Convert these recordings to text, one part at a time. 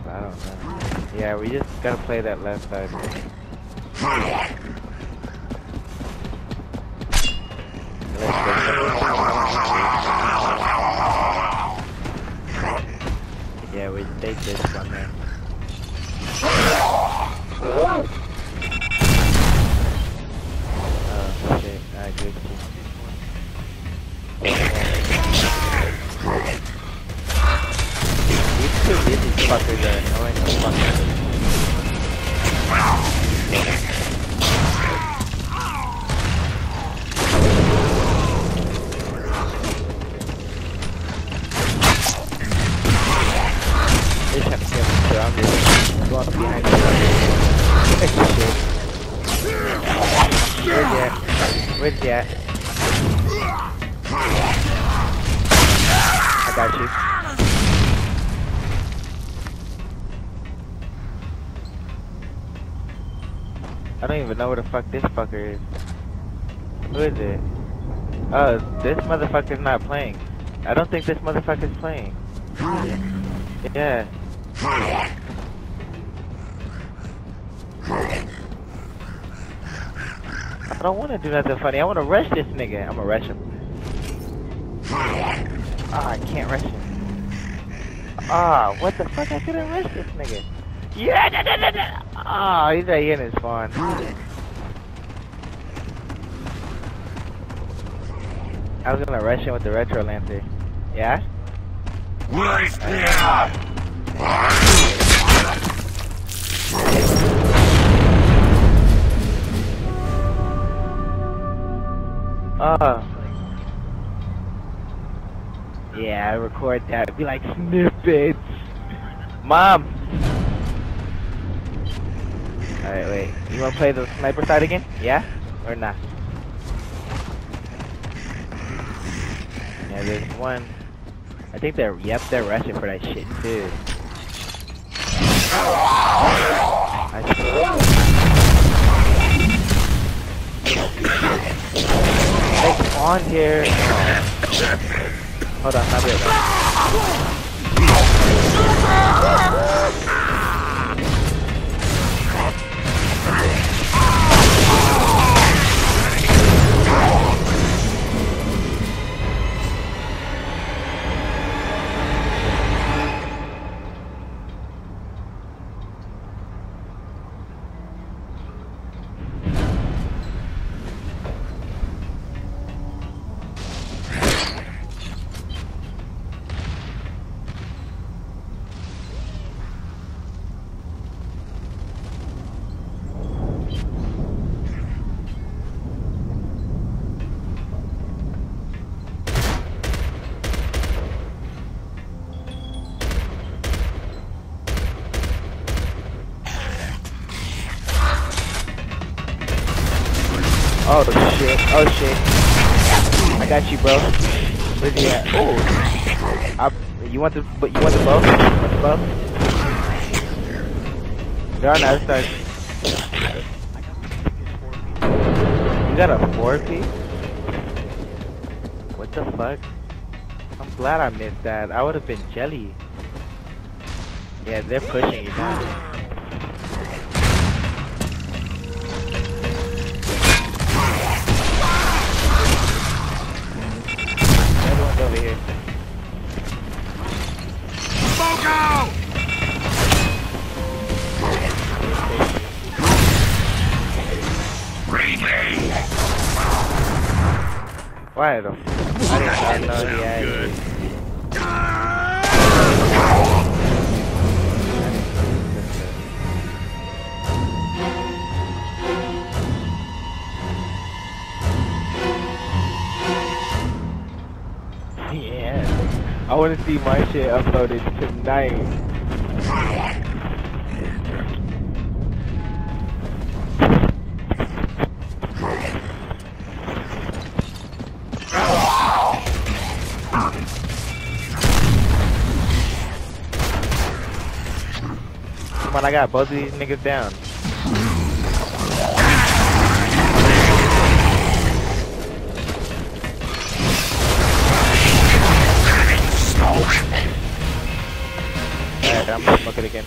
I don't know. Yeah, we just gotta play that left side. Yeah, we take this one there. Oh shit, I good. These two busy fuckers are annoying as fuck. They just have to get surrounded. Go up behind the shit. Where's he at? Where's he at? I got you. I don't even know where the fuck this fucker is. Who is it? Oh, this motherfucker's not playing. I don't think this motherfucker's playing. Yeah. I don't want to do nothing funny. I want to rush this nigga. I'm gonna rush him. Ah, I can't rush him. Ah, what the fuck? I couldn't rush this nigga. Yeah, da, da, da, da. Ah, he's right here in his spawn. I was gonna rush him with the retro lancer. Yeah? Oh. Yeah, I record that. Be like snippets. Mom! Alright, wait. You wanna play the sniper side again? Yeah? Or not? Yeah, there's one. I think they're rushing for that shit too. They spawned here. Hold on, not really. Oh shit, oh shit. I got you, bro. Where's he at? Oh. You want the bow? You want the bow? They're on the other side. You got a 4P? What the fuck? I'm glad I missed that. I would have been jelly. Yeah, they're pushing you now. Over here. Fogo! Why the f I didn't know he had it. I want to see my shit uploaded tonight. Come on, I got both of these niggas down. Alright, I'm gonna smoke it again.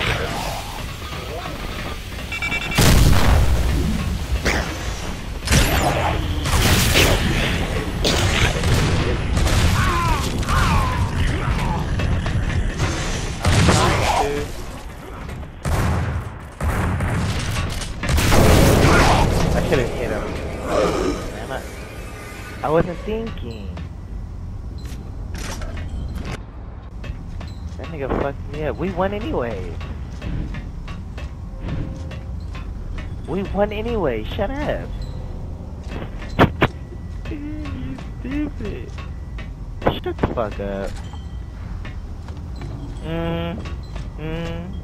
I should've hit him. Man, I wasn't thinking. That nigga fucked me up. We won anyway. We won anyway. Shut up. You stupid. Shut the fuck up.